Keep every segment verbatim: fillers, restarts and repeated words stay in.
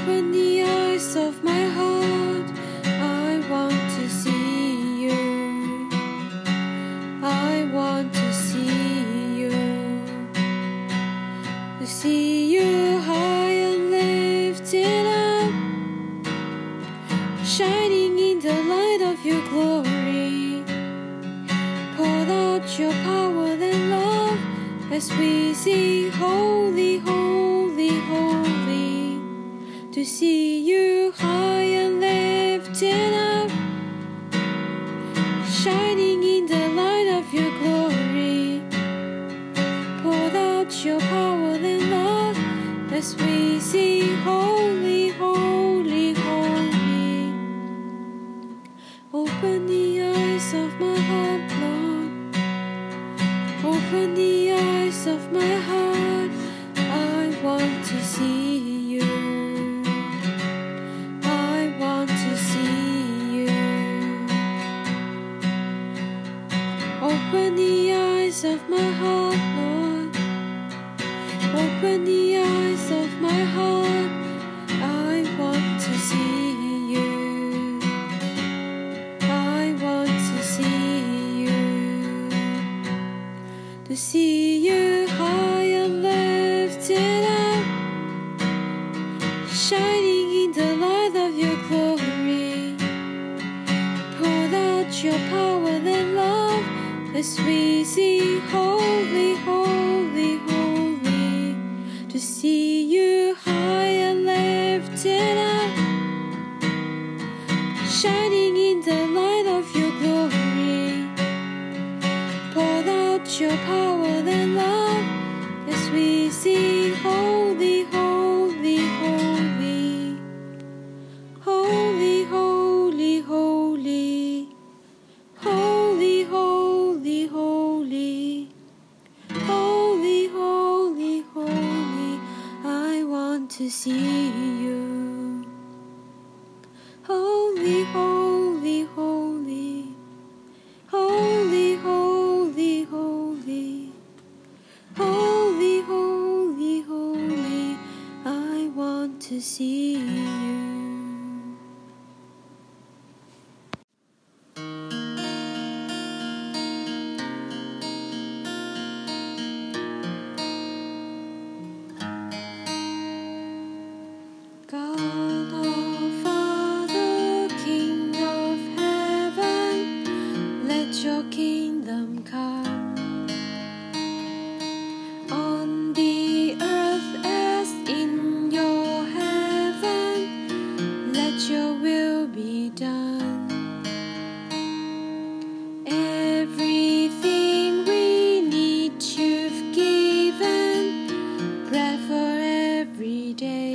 Open the eyes of my heart, I want to see you. I want to see you. To see you high and lifted up, shining in the light of your glory. Pour out your power and love as we sing holy, holy, holy. To see you high and lifted up, shining in the light of your glory. Pour out your power and love as we sing holy, holy, holy. Open the eyes of my heart, Lord. Open the eyes of my heart, I want to see you. I want to see you. Open the eyes of my heart, Lord. Open the eyes of my heart, I want to see you. I want to see you. To see you high and lifted up, shining in the light of your glory. Pour out your power and love as we sing holy, holy, holy. To see you high and lifted up, shining in the light of your glory. Pour out your power and love as we sing holy, holy, holy. Holy, holy, holy. Holy, holy, holy. Holy, holy, holy. I want to see you. Holy, holy, holy. Holy, holy, holy. Holy, holy, holy. I want to see you. God our Father, King of heaven, let your kingdom come on the earth as in your heaven. Let your will be done. Everything we need you've given, bread for every day.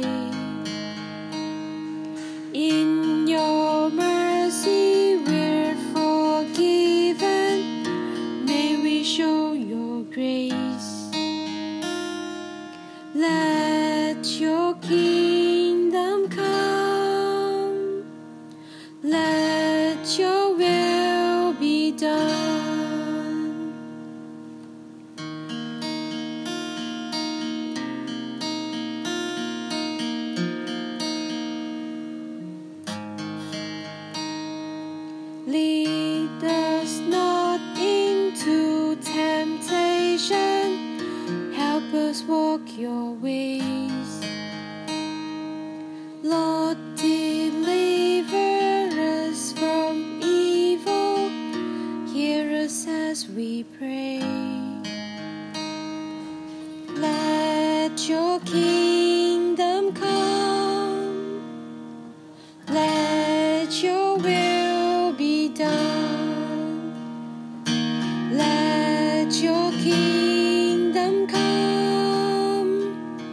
In your mercy we're forgiven. May we show your grace. Let your kingdom come. Let your will be done. Lead us not into temptation, help us walk your ways. Lord, deliver us from evil, hear us as we pray. Let your kingdom come, let your will be done. Let your kingdom come,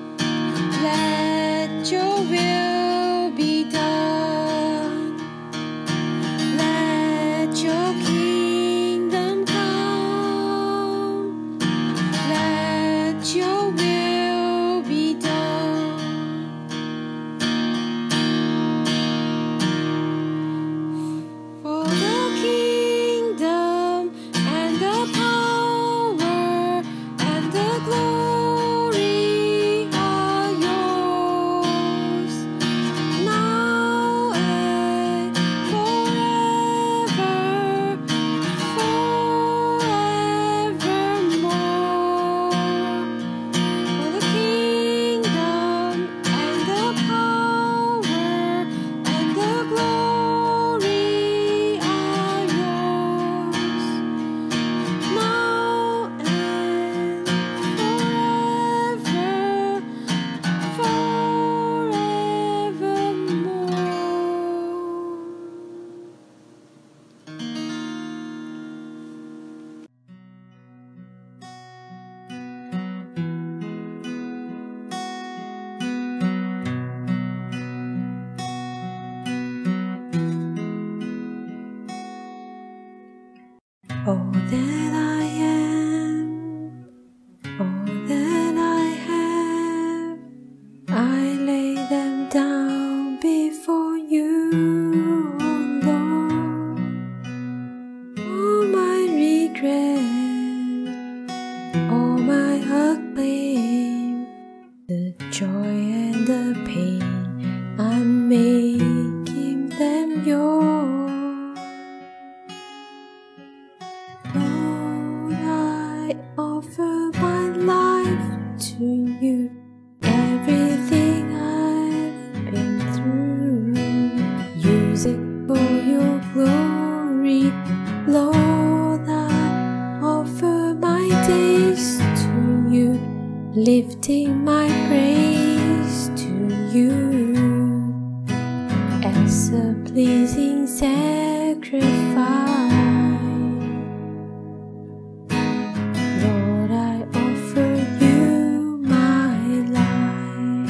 let your will be done. Let your kingdom come, let your will be done. For the kingdom and the power and the glory are yours All that I am, all that I have, I lay them down before you, oh Lord. All my regrets, all my acclaim, the joy and the pain, I'm making them yours. Lord, I offer my life to you, everything I've been through. Use it for your glory, Lord. I offer my days to you, lifting my praise to you as a pleasing sacrifice. Lord, I offer you my life.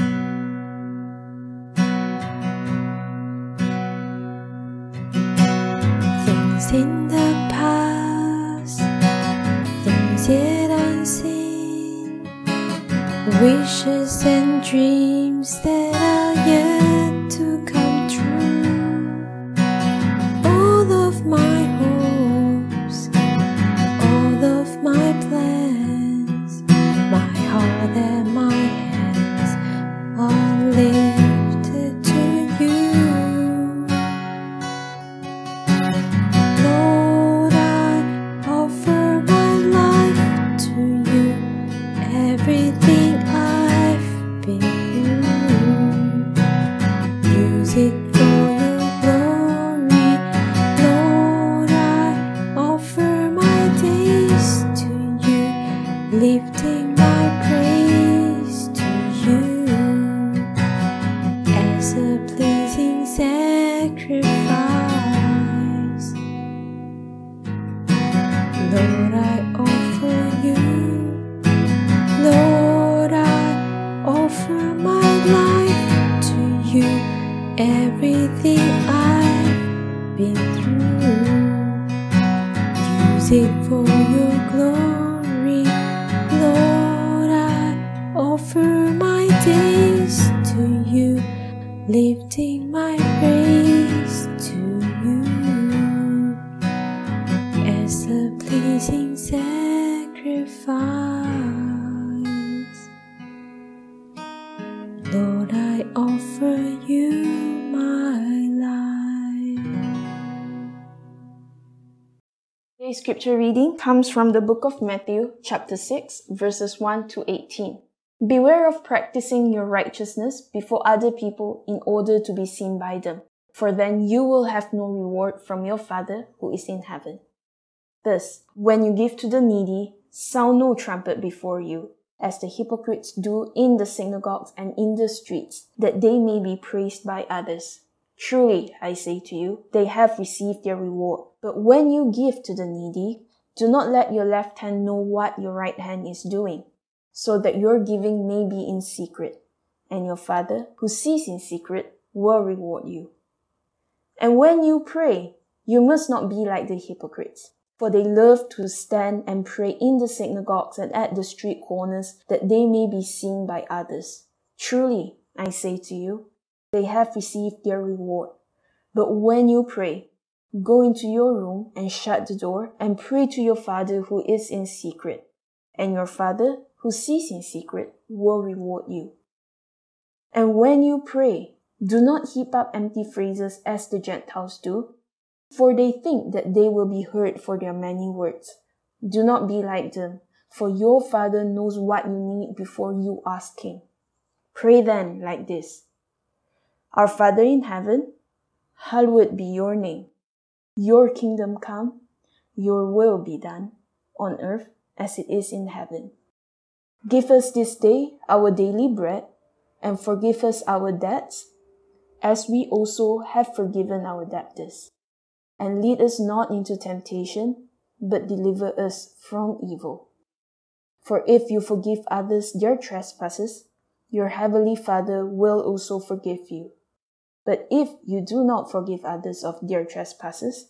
Things in the past, things yet unseen, wishes and dreams that are yet to come true. All of my hopes, all of my plans, my heart and my hands are lifted to you. Lord, I offer my life to you, everything I've been through. Use it for your glory, Lord. I offer my days to you, lifting my praise to you as a pleasing sacrifice. Lord, I offer you, Lord, I offer my life to you, everything I've been through. Use it for your glory, Lord. I offer my days to you, lifting my praise to you as a pleasing sacrifice. Lord, I offer you my life. Today's scripture reading comes from the book of Matthew, chapter six, verses one to eighteen. Beware of practicing your righteousness before other people in order to be seen by them, for then you will have no reward from your Father who is in heaven. Thus, when you give to the needy, sound no trumpet before you, as the hypocrites do in the synagogues and in the streets, that they may be praised by others. Truly, I say to you, they have received their reward. But when you give to the needy, do not let your left hand know what your right hand is doing, so that your giving may be in secret, and your Father, who sees in secret, will reward you. And when you pray, you must not be like the hypocrites, for they love to stand and pray in the synagogues and at the street corners, that they may be seen by others. Truly, I say to you, they have received their reward. But when you pray, go into your room and shut the door and pray to your Father who is in secret, and your Father who sees in secret will reward you. And when you pray, do not heap up empty phrases as the Gentiles do, for they think that they will be heard for their many words. Do not be like them, for your Father knows what you need before you ask Him. Pray then like this: Our Father in heaven, hallowed be your name. Your kingdom come, your will be done, on earth as it is in heaven. Give us this day our daily bread, and forgive us our debts, as we also have forgiven our debtors. And lead us not into temptation, but deliver us from evil. For if you forgive others their trespasses, your heavenly Father will also forgive you. But if you do not forgive others of their trespasses,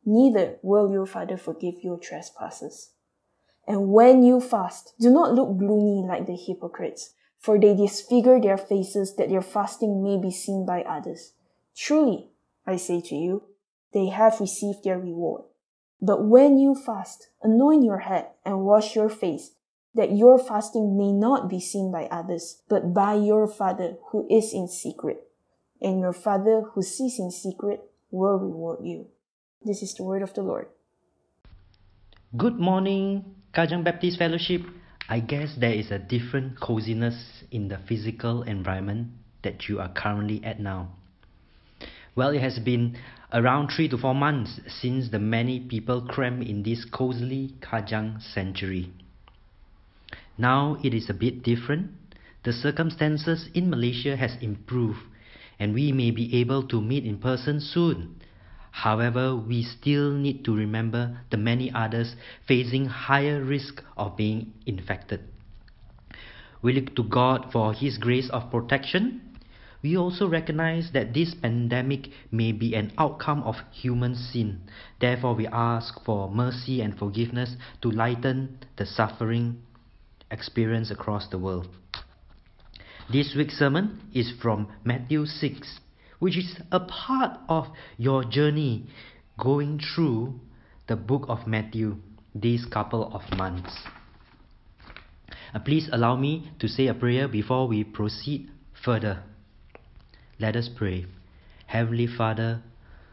neither will your Father forgive your trespasses. And when you fast, do not look gloomy like the hypocrites, for they disfigure their faces that their fasting may be seen by others. Truly, I say to you, they have received their reward. But when you fast, anoint your head and wash your face, that your fasting may not be seen by others, but by your Father who is in secret. And your Father who sees in secret will reward you. This is the word of the Lord. Good morning, Kajang Baptist Fellowship. I guess there is a different coziness in the physical environment that you are currently at now. Well, it has been around three to four months since the many people crammed in this cozily Kajang sanctuary. Now it is a bit different. The circumstances in Malaysia has improved and we may be able to meet in person soon. However, we still need to remember the many others facing higher risk of being infected. We look to God for His grace of protection. We also recognize that this pandemic may be an outcome of human sin. Therefore, we ask for mercy and forgiveness to lighten the suffering experienced across the world. This week's sermon is from Matthew six, which is a part of your journey going through the book of Matthew these couple of months. Uh, please allow me to say a prayer before we proceed further. Let us pray. Heavenly Father,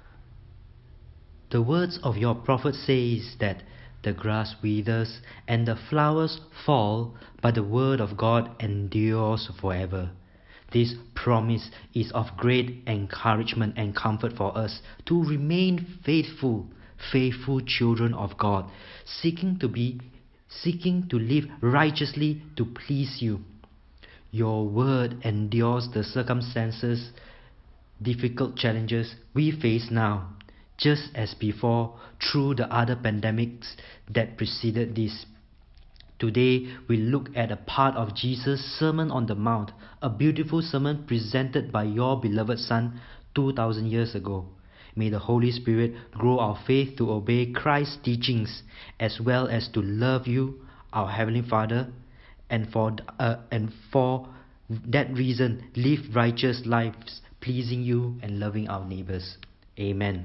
the words of your prophet says that the grass withers and the flowers fall, but the word of God endures forever. This promise is of great encouragement and comfort for us to remain faithful, faithful children of God, seeking to be, seeking to live righteously to please you. Your word endures the circumstances, difficult challenges we face now, just as before through the other pandemics that preceded this. Today, we look at a part of Jesus' Sermon on the Mount, a beautiful sermon presented by your beloved Son two thousand years ago. May the Holy Spirit grow our faith to obey Christ's teachings, as well as to love you, our Heavenly Father, and for, uh, and for that reason, live righteous lives, pleasing you and loving our neighbors. Amen.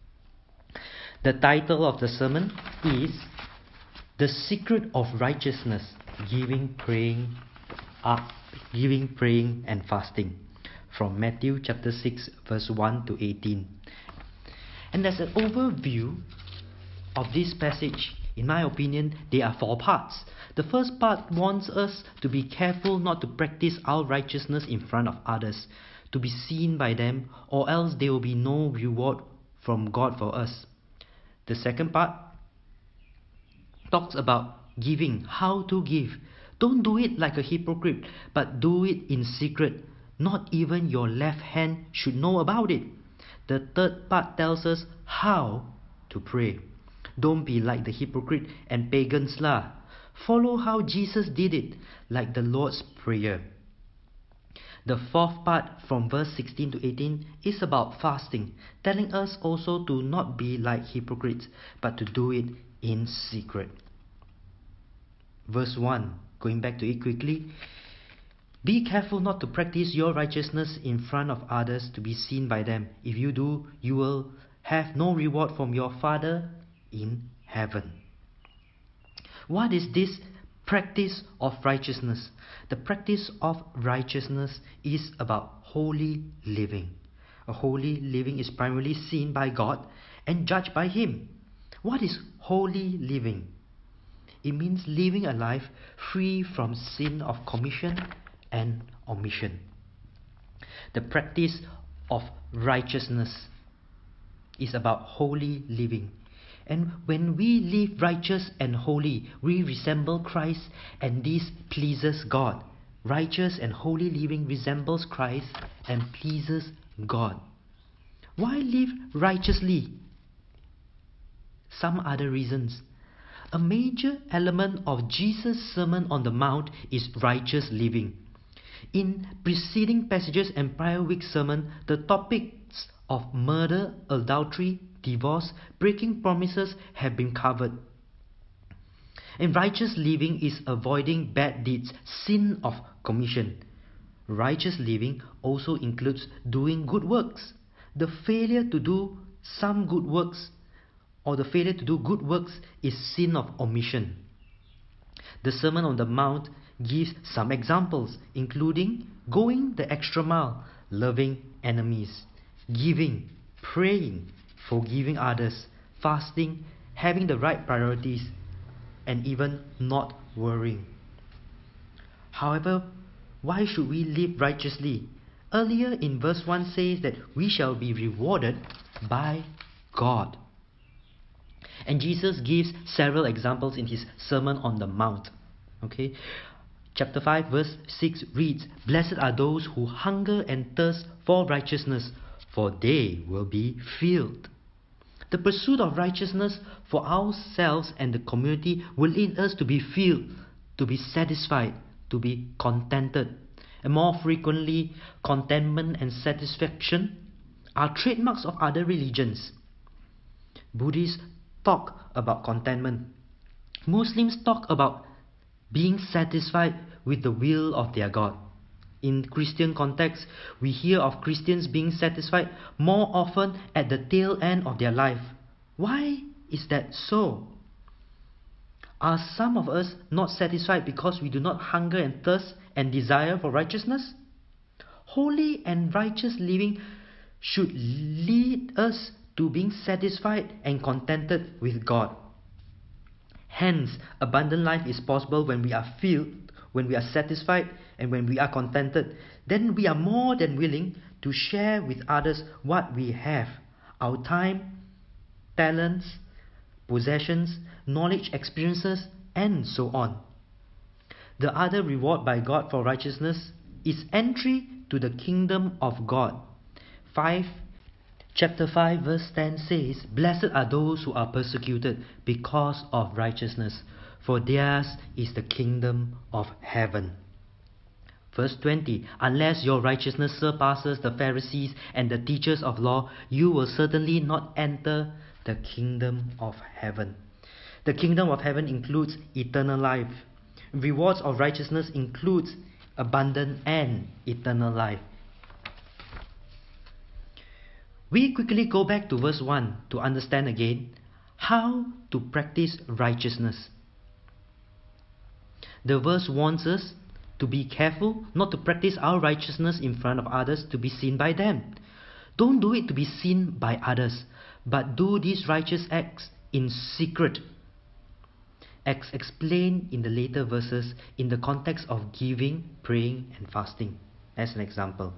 The title of the sermon is The Secret of Righteousness, Giving, Praying, uh, Giving, Praying and Fasting, from Matthew chapter six, verse one to eighteen. And as an overview of this passage, in my opinion, there are four parts. The first part warns us to be careful not to practice our righteousness in front of others, to be seen by them, or else there will be no reward from God for us. The second part talks about giving, how to give. Don't do it like a hypocrite, but do it in secret. Not even your left hand should know about it. The third part tells us how to pray. Don't be like the hypocrite and pagans lah. Follow how Jesus did it, like the Lord's Prayer. The fourth part, from verse sixteen to eighteen, is about fasting, telling us also to not be like hypocrites, but to do it in secret. Verse one, going back to it quickly. Be careful not to practice your righteousness in front of others to be seen by them. If you do, you will have no reward from your Father in heaven. What is this practice of righteousness? The practice of righteousness is about holy living. A holy living is primarily seen by God and judged by Him. What is holy living? It means living a life free from sin of commission and omission. The practice of righteousness is about holy living. And when we live righteous and holy, we resemble Christ, and this pleases God. Righteous and holy living resembles Christ and pleases God. Why live righteously? Some other reasons. A major element of Jesus' Sermon on the Mount is righteous living. In preceding passages and prior week's sermon, the topics of murder, adultery, divorce, breaking promises have been covered. And righteous living is avoiding bad deeds, sin of commission. Righteous living also includes doing good works. The failure to do some good works or the failure to do good works is sin of omission. The Sermon on the Mount gives some examples, including going the extra mile, loving enemies, giving, praying, forgiving others, fasting, having the right priorities, and even not worrying. However, why should we live righteously? Earlier in verse one says that we shall be rewarded by God. And Jesus gives several examples in his Sermon on the Mount. Okay? Chapter five verse six reads, "Blessed are those who hunger and thirst for righteousness, for they will be filled." The pursuit of righteousness for ourselves and the community will lead us to be filled, to be satisfied, to be contented. And more frequently, contentment and satisfaction are trademarks of other religions. Buddhists talk about contentment. Muslims talk about being satisfied with the will of their God. In Christian context, we hear of Christians being satisfied more often at the tail end of their life. Why is that so? Are some of us not satisfied because we do not hunger and thirst and desire for righteousness? Holy and righteous living should lead us to being satisfied and contented with God. Hence, abundant life is possible when we are filled, when we are satisfied, and when we are contented. Then we are more than willing to share with others what we have: our time, talents, possessions, knowledge, experiences, and so on. The other reward by God for righteousness is entry to the kingdom of God. five Chapter five verse ten says, "Blessed are those who are persecuted because of righteousness, for theirs is the kingdom of heaven." Verse twenty, "Unless your righteousness surpasses the Pharisees and the teachers of law, you will certainly not enter the kingdom of heaven." The kingdom of heaven includes eternal life. Rewards of righteousness includes abundant and eternal life. We quickly go back to verse one to understand again how to practice righteousness. The verse warns us to be careful not to practice our righteousness in front of others to be seen by them. Don't do it to be seen by others, but do these righteous acts in secret. As explained in the later verses in the context of giving, praying, and fasting, as an example.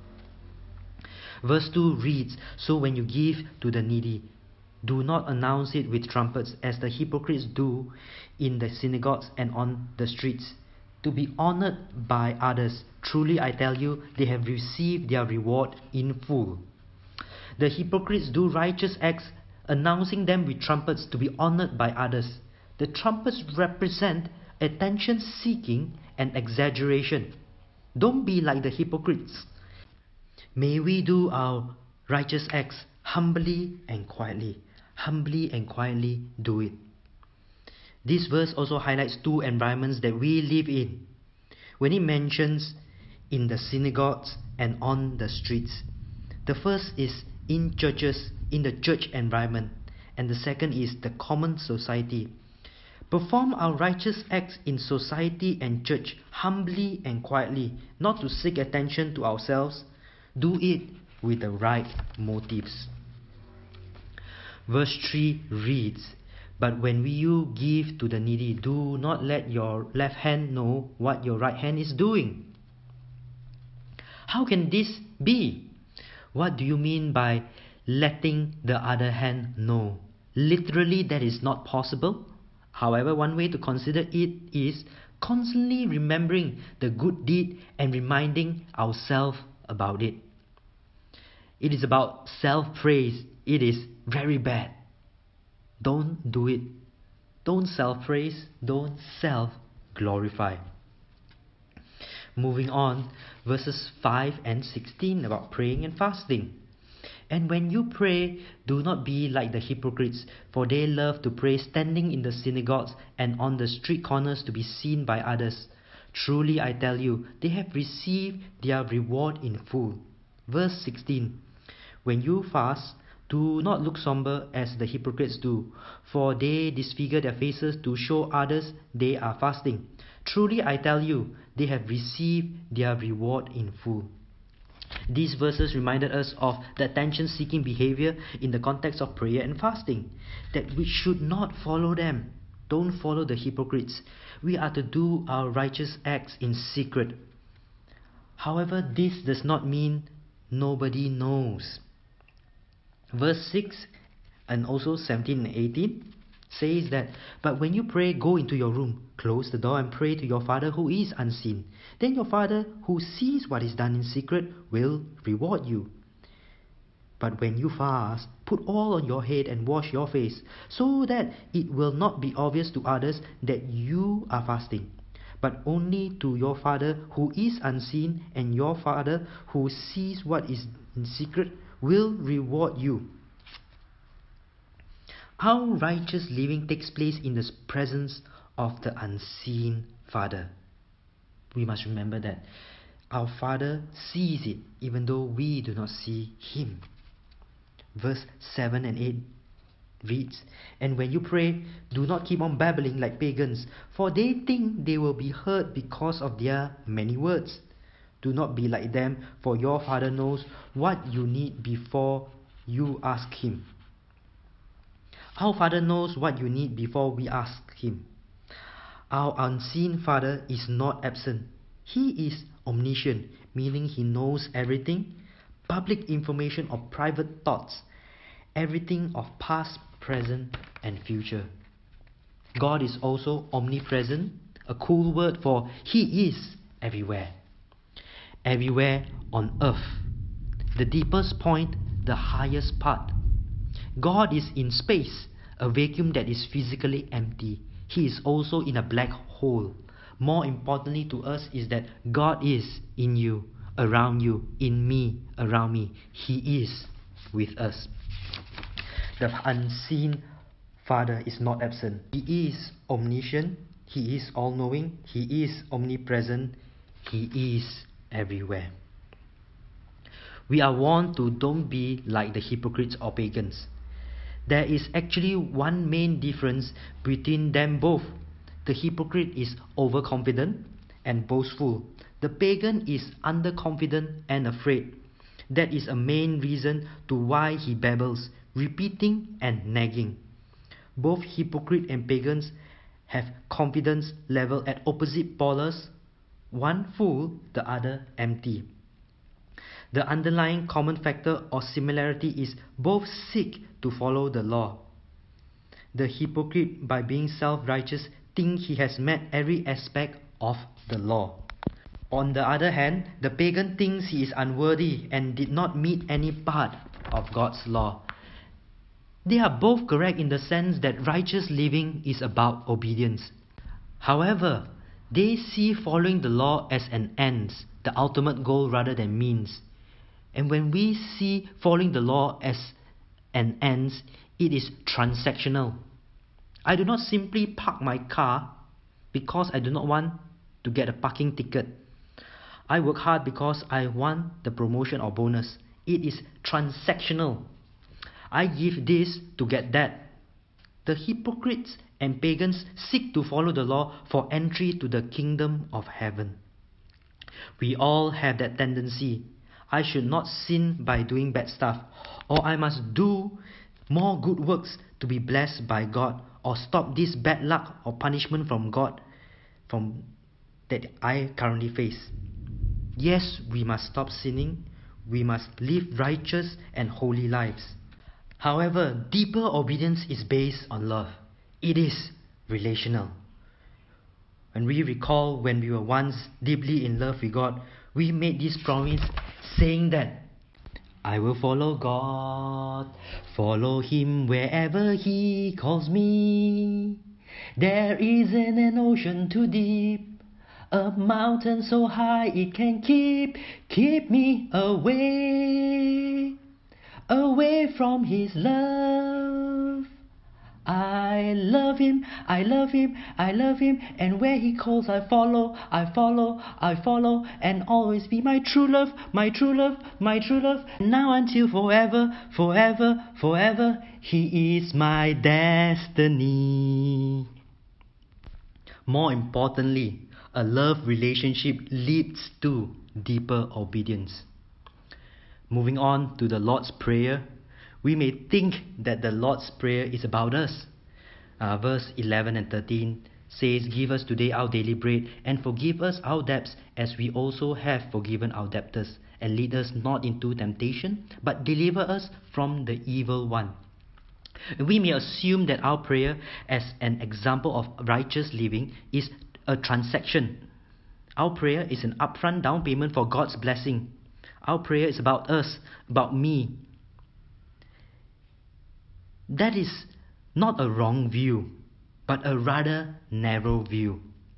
Verse two reads, "So when you give to the needy, do not announce it with trumpets as the hypocrites do in the synagogues and on the streets, to be honored by others. Truly I tell you, they have received their reward in full." The hypocrites do righteous acts, announcing them with trumpets to be honored by others. The trumpets represent attention-seeking and exaggeration. Don't be like the hypocrites. May we do our righteous acts humbly and quietly. Humbly and quietly do it. This verse also highlights two environments that we live in. When it mentions in the synagogues and on the streets, the first is in churches, in the church environment, and the second is the common society. Perform our righteous acts in society and church humbly and quietly, not to seek attention to ourselves. Do it with the right motives. Verse three reads, "But when you give to the needy, do not let your left hand know what your right hand is doing." How can this be? What do you mean by letting the other hand know? Literally, that is not possible. However, one way to consider it is constantly remembering the good deed and reminding ourselves about it. It is about self-praise. It is very bad. Don't do it. Don't self-praise. Don't self-glorify. Moving on, verses five and sixteen about praying and fasting. And when you pray, do not be like the hypocrites, for they love to pray standing in the synagogues and on the street corners to be seen by others. Truly I tell you, they have received their reward in full. Verse sixteen. When you fast, do not look somber as the hypocrites do, for they disfigure their faces to show others they are fasting. Truly I tell you, they have received their reward in full. These verses reminded us of the attention-seeking behavior in the context of prayer and fasting, that we should not follow them. Don't follow the hypocrites. We are to do our righteous acts in secret. However, this does not mean nobody knows. Verse six and also seventeen and eighteen says that, but when you pray, go into your room, close the door and pray to your Father who is unseen. Then your Father who sees what is done in secret will reward you. But when you fast, put oil on your head and wash your face, so that it will not be obvious to others that you are fasting, but only to your Father who is unseen, and your Father who sees what is in secret will reward you. Our righteous living takes place in the presence of the unseen Father. We must remember that our Father sees it, even though we do not see Him. Verse seven and eight reads, and when you pray, do not keep on babbling like pagans, for they think they will be heard because of their many words. Do not be like them, for your Father knows what you need before you ask Him. Our Father knows what you need before we ask Him. Our unseen Father is not absent. He is omniscient, meaning He knows everything, public information or private thoughts, everything of past, present, and future. God is also omnipresent, a cool word for He is everywhere. Everywhere on earth. The deepest point, the highest part. God is in space, a vacuum that is physically empty. He is also in a black hole. More importantly to us is that God is in you, around you, in me, around me. He is with us. The unseen Father is not absent. He is omniscient. He is all-knowing. He is omnipresent. He is everywhere. We are warned to don't be like the hypocrites or pagans. There is actually one main difference between them both. The hypocrite is overconfident and boastful. The pagan is underconfident and afraid. That is a main reason to why he babbles, repeating and nagging. Both hypocrite and pagans have confidence level at opposite polars, one full, the other empty. The underlying common factor or similarity is both seek to follow the law. The hypocrite, by being self-righteous, thinks he has met every aspect of the law. On the other hand, the pagan thinks he is unworthy and did not meet any part of God's law. They are both correct in the sense that righteous living is about obedience. However, they see following the law as an end, the ultimate goal rather than means. And when we see following the law as an end, it is transactional. I do not simply park my car because I do not want to get a parking ticket. I work hard because I want the promotion or bonus. It is transactional. I give this to get that. The hypocrites and pagans seek to follow the law for entry to the kingdom of heaven. We all have that tendency. I should not sin by doing bad stuff, or I must do more good works to be blessed by God, or stop this bad luck or punishment from God from that I currently face. Yes, we must stop sinning. We must live righteous and holy lives. However, deeper obedience is based on love. It is relational. When we recall when we were once deeply in love with God, we made this promise saying that I will follow God, follow Him wherever He calls me. There isn't an ocean too deep, a mountain so high it can keep, keep me away, away. from His love. I love Him, I love Him, I love Him, and where He calls I follow, I follow, I follow, and always be my true love, my true love, my true love, now until forever, forever, forever, He is my destiny. More importantly, a love relationship leads to deeper obedience. Moving on to the Lord's Prayer, we may think that the Lord's Prayer is about us. Uh, verse eleven and thirteen says, "Give us today our daily bread, and forgive us our debts, as we also have forgiven our debtors. And lead us not into temptation, but deliver us from the evil one." We may assume that our prayer, as an example of righteous living, is a transaction. Our prayer is an upfront down payment for God's blessing. Our prayer is about us, about me. That is not a wrong view, but a rather narrow view.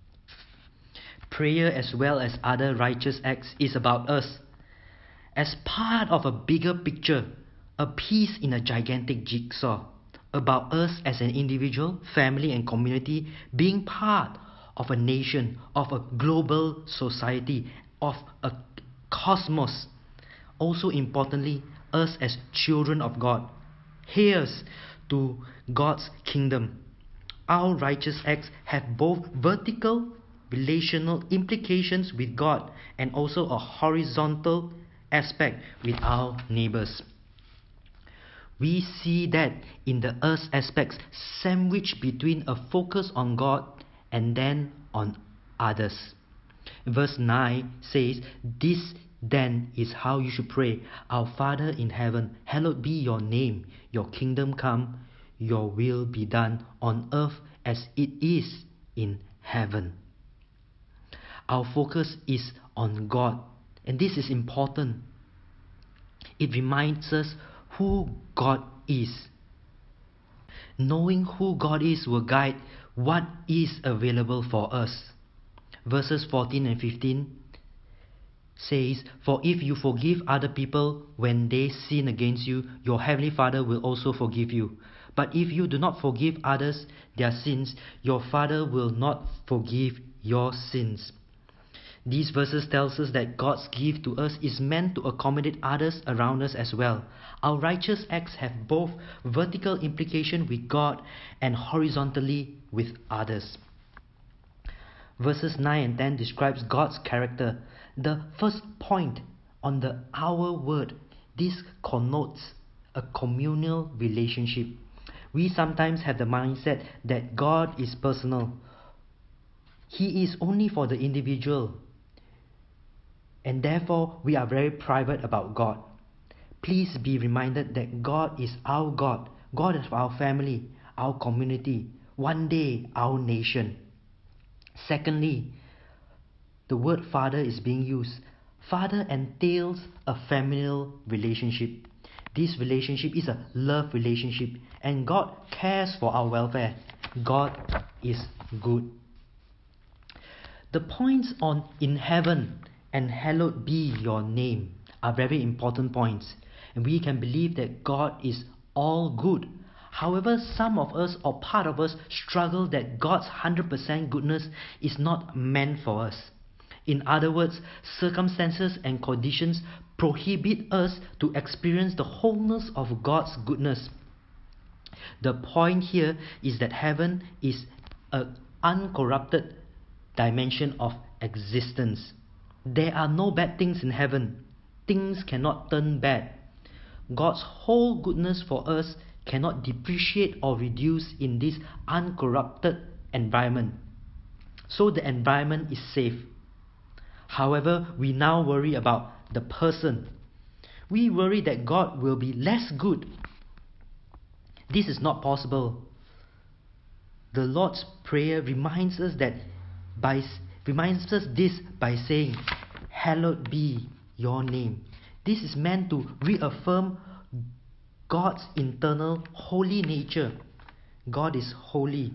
Prayer, as well as other righteous acts, is about us. As part of a bigger picture, a piece in a gigantic jigsaw, about us as an individual, family and community, being part of a nation, of a global society, of a cosmos. Also importantly, us as children of God, heirs to God's kingdom. Our righteous acts have both vertical, relational implications with God and also a horizontal aspect with our neighbors. We see that in the us aspects sandwiched between a focus on God and then on others. Verse nine says, "This then is how you should pray. Our Father in heaven, hallowed be your name. Your kingdom come, your will be done on earth as it is in heaven." Our focus is on God, and this is important. It reminds us who God is. Knowing who God is will guide what is available for us. Verses fourteen and fifteen says, "For if you forgive other people when they sin against you, your heavenly Father will also forgive you. But if you do not forgive others their sins, your Father will not forgive your sins." These verses tells us that God's gift to us is meant to accommodate others around us as well. Our righteous acts have both vertical implication with God and horizontally with others. Verses nine and ten describes God's character. The first point on the our word, this connotes a communal relationship. We sometimes have the mindset that God is personal. He is only for the individual. And therefore, we are very private about God. Please be reminded that God is our God. God is our family, our community, one day our nation. Secondly, the word Father is being used. Father entails a familial relationship. This relationship is a love relationship, and God cares for our welfare. God is good. The points on "in heaven" and "hallowed be your name" are very important points, and we can believe that God is all good. However, some of us or part of us struggle that God's one hundred percent goodness is not meant for us. In other words, circumstances and conditions prohibit us to experience the wholeness of God's goodness. The point here is that heaven is an uncorrupted dimension of existence. There are no bad things in heaven. Things cannot turn bad. God's whole goodness for us cannot depreciate or reduce in this uncorrupted environment. So the environment is safe. However, we now worry about the person. We worry that God will be less good. This is not possible. The Lord's Prayer reminds us that by reminds us this by saying, "Hallowed be your name." This is meant to reaffirm God's internal holy nature. God is holy.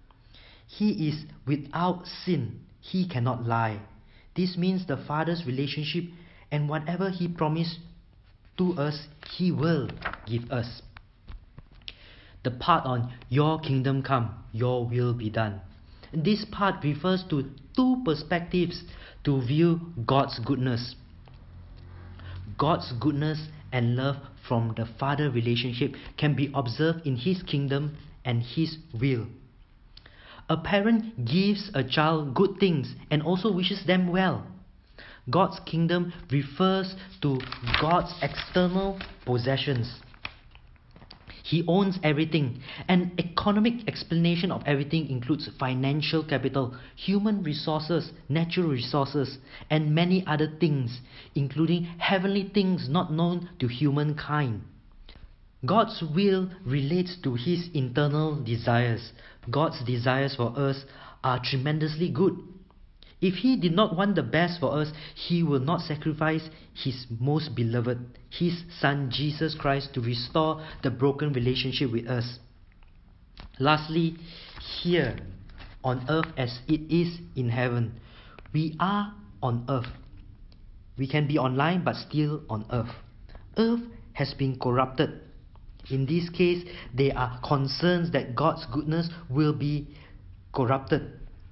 He is without sin. He cannot lie. This means the Father's relationship, and whatever He promised to us, He will give us. The part on your kingdom come, your will be done. This part refers to two perspectives to view God's goodness. God's goodness and love from the father relationship can be observed in His kingdom and His will. A parent gives a child good things and also wishes them well. God's kingdom refers to God's external possessions. He owns everything. An economic explanation of everything includes financial capital, human resources, natural resources, and many other things, including heavenly things not known to humankind. God's will relates to His internal desires. God's desires for us are tremendously good. If He did not want the best for us, He will not sacrifice His most beloved, His Son Jesus Christ, to restore the broken relationship with us. Lastly, here on earth as it is in heaven, we are on earth. We can be online but still on earth. Earth has been corrupted. In this case, there are concerns that God's goodness will be corrupted.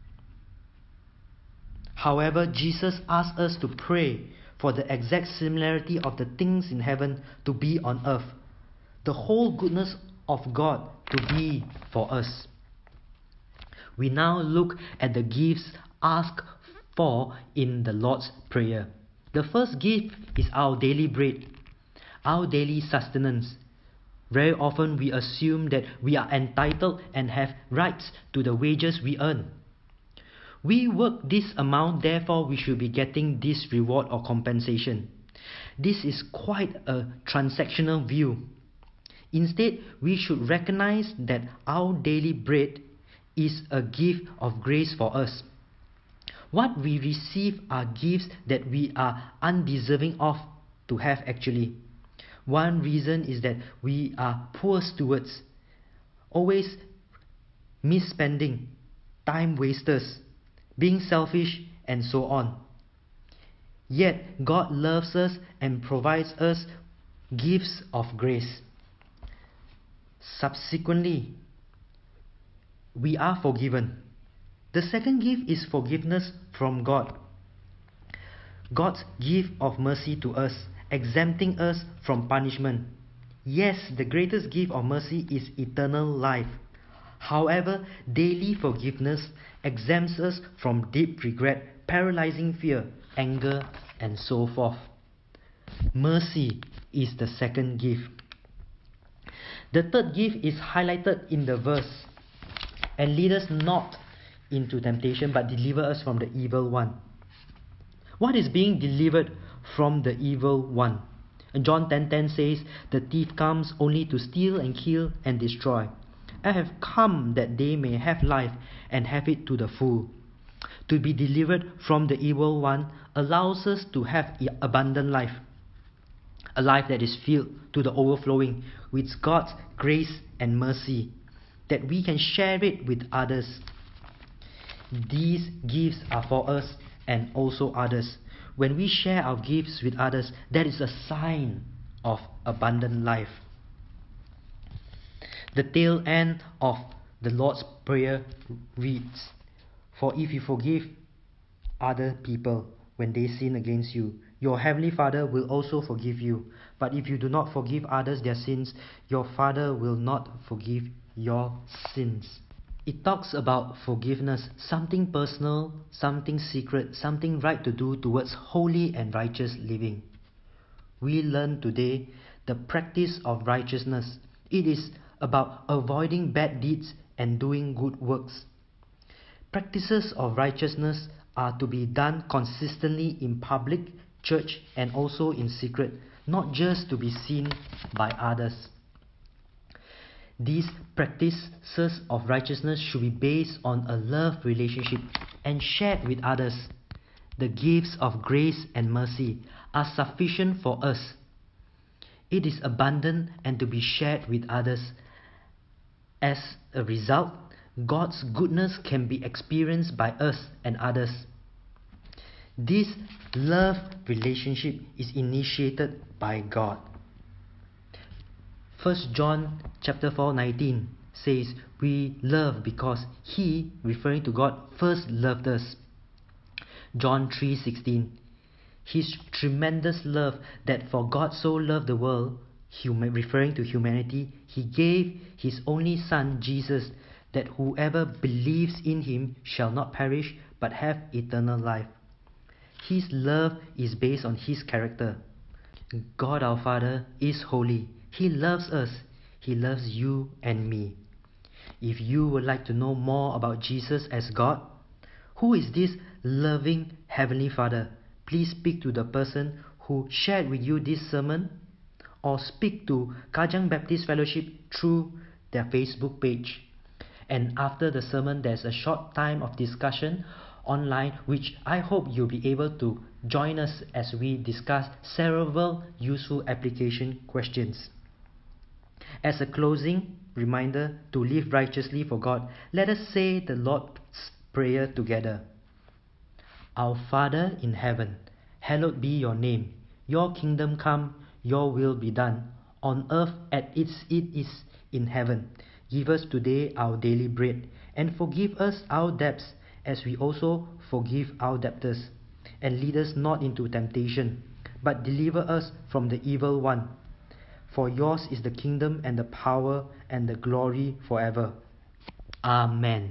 However, Jesus asks us to pray for the exact similarity of the things in heaven to be on earth, the whole goodness of God to be for us. We now look at the gifts asked for in the Lord's Prayer. The first gift is our daily bread, our daily sustenance. Very often we assume that we are entitled and have rights to the wages we earn. We work this amount, therefore we should be getting this reward or compensation. This is quite a transactional view. Instead, we should recognize that our daily bread is a gift of grace for us. What we receive are gifts that we are undeserving of to have actually. One reason is that we are poor stewards, always misspending, time wasters, being selfish, and so on. Yet God loves us and provides us gifts of grace. Subsequently, we are forgiven. The second gift is forgiveness from God. God's gift of mercy to us, exempting us from punishment. Yes, the greatest gift of mercy is eternal life. However, daily forgiveness exempts us from deep regret, paralyzing fear, anger, and so forth. Mercy is the second gift. The third gift is highlighted in the verse. And lead us not into temptation, but deliver us from the evil one. What is being delivered from the evil one? And John ten ten says, the thief comes only to steal and kill and destroy. I have come that they may have life and have it to the full. To be delivered from the evil one allows us to have abundant life. A life that is filled to the overflowing with God's grace and mercy, that we can share it with others. These gifts are for us and also others. When we share our gifts with others, that is a sign of abundant life. The tail end of the Lord's Prayer reads, for if you forgive other people when they sin against you, your heavenly Father will also forgive you. But if you do not forgive others their sins, your Father will not forgive your sins. It talks about forgiveness, something personal, something secret, something right to do towards holy and righteous living. We learn today the practice of righteousness. It is about avoiding bad deeds and doing good works. Practices of righteousness are to be done consistently in public, church, and also in secret, not just to be seen by others. These practices of righteousness should be based on a love relationship and shared with others. The gifts of grace and mercy are sufficient for us. It is abundant and to be shared with others. As a result, God's goodness can be experienced by us and others. This love relationship is initiated by God. First John chapter four nineteen says, we love because He, referring to God, first loved us. John three sixteen, His tremendous love, that for God so loved the world, hum- referring to humanity, He gave His only Son, Jesus, that whoever believes in Him shall not perish but have eternal life. His love is based on His character. God our Father is holy. He loves us. He loves you and me. If you would like to know more about Jesus as God, who is this loving Heavenly Father, please speak to the person who shared with you this sermon, or speak to Kajang Baptist Fellowship through their Facebook page. And after the sermon, there's a short time of discussion online, which I hope you'll be able to join us as we discuss several useful application questions. As a closing reminder to live righteously for God, let us say the Lord's Prayer together. Our Father in heaven, hallowed be your name. Your kingdom come, your will be done, on earth as it is in heaven. Give us today our daily bread, and forgive us our debts, as we also forgive our debtors. And lead us not into temptation, but deliver us from the evil one. For yours is the kingdom and the power and the glory forever. Amen.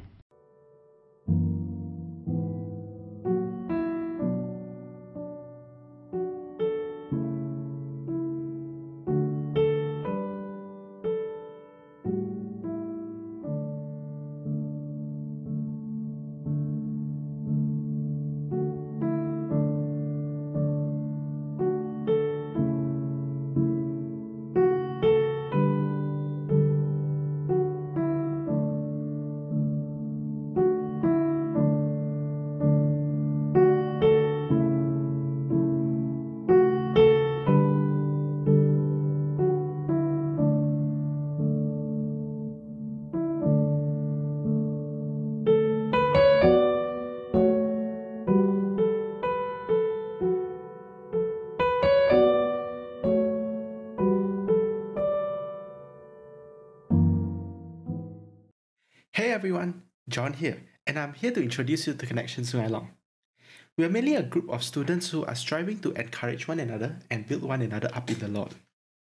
Hey everyone, John here, and I'm here to introduce you to Connection Sungai Long. We are mainly a group of students who are striving to encourage one another and build one another up in the Lord.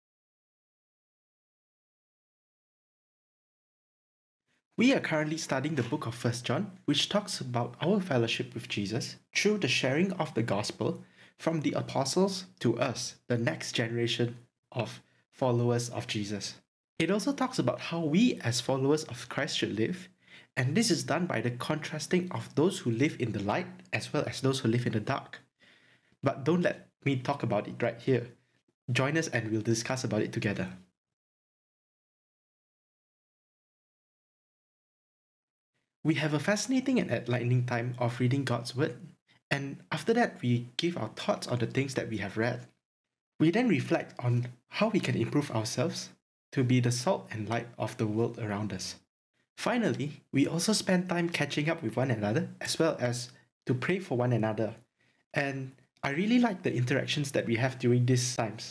We are currently studying the book of First John, which talks about our fellowship with Jesus through the sharing of the gospel from the apostles to us, the next generation of followers of Jesus. It also talks about how we as followers of Christ should live, and this is done by the contrasting of those who live in the light as well as those who live in the dark. But don't let me talk about it right here. Join us and we'll discuss about it together. We have a fascinating and enlightening time of reading God's Word, and after that we give our thoughts on the things that we have read. We then reflect on how we can improve ourselves to be the salt and light of the world around us. Finally, we also spend time catching up with one another as well as to pray for one another. And I really like the interactions that we have during these times.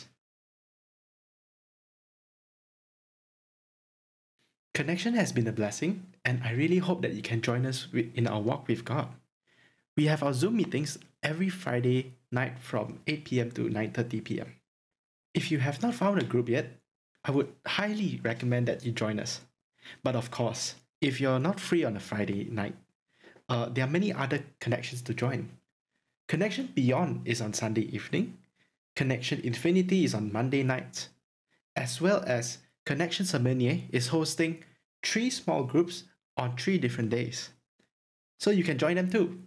Connection has been a blessing, and I really hope that you can join us in our walk with God. We have our Zoom meetings every Friday night from eight p.m. to nine thirty p.m. If you have not found a group yet, I would highly recommend that you join us. But of course, if you're not free on a Friday night, uh, there are many other connections to join. Connection Beyond is on Sunday evening, Connection Infinity is on Monday nights, as well as Connection Semenier is hosting three small groups on three different days. So you can join them too.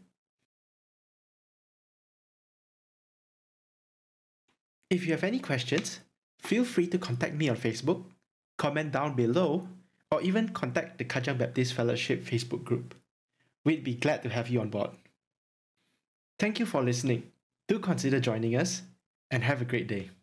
If you have any questions, feel free to contact me on Facebook, comment down below, or even contact the Kajang Baptist Fellowship Facebook group. We'd be glad to have you on board. Thank you for listening. Do consider joining us, and have a great day.